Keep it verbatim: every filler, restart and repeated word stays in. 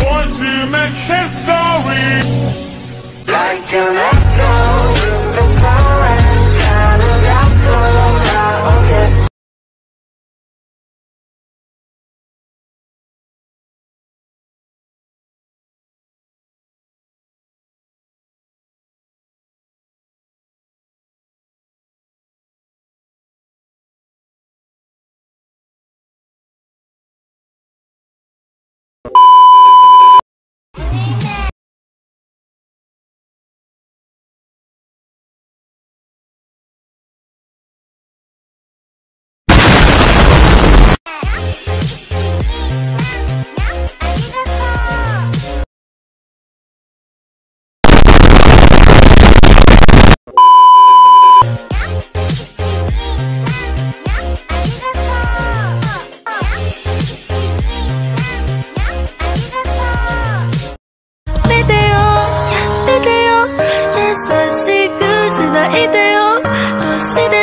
born to make history. Like an echo in the forest, trying to let go now. Okay. 優しくしないでよ。年で